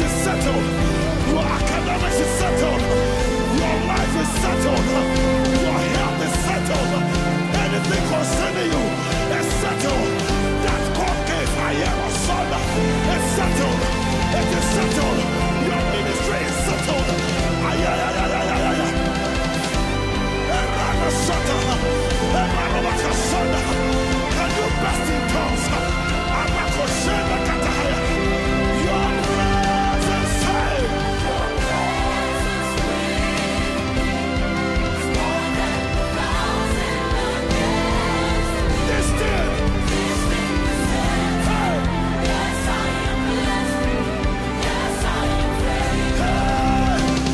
is settled. Your academics is settled. Your life is settled. Your health is settled. Anything concerning you is settled. That God gave I am a son. It's settled. It is settled. Your ministry is settled. Ay, ay, ay, ay, ay, ay, ay. Can you best in tongues? Your presence, hey. This thing. Hey. Yes, I am blessed. Yes, I am free.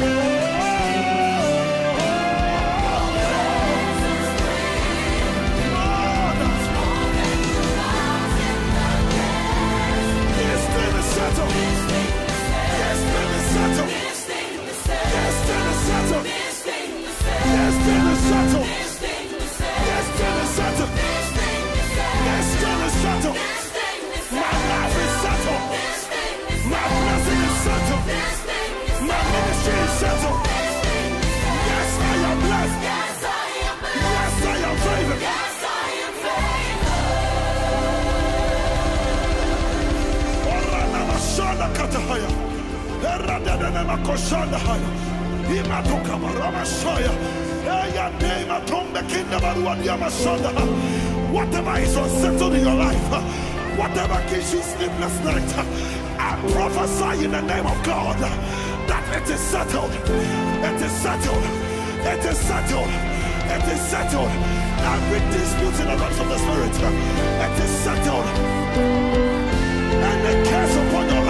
This thing is settled. This thing is settled. This thing is settled. This thing is settled. This thing is settled. This thing is settled. My life is settled. My blessing is settled. My ministry is settled. Yes, I am blessed. Yes, I am favored. Orana katahaya. Eradana makoshanda haya. Imatoka marama shaya. Eya nema tombe kinda baruan yamashanda. Whatever is unsettled in your life, whatever gives you sleepless night, I prophesy in the name of God that it is settled. It is settled. It is settled. It is settled. Every dispute in the realms of the spirit, it is settled. And the curse upon your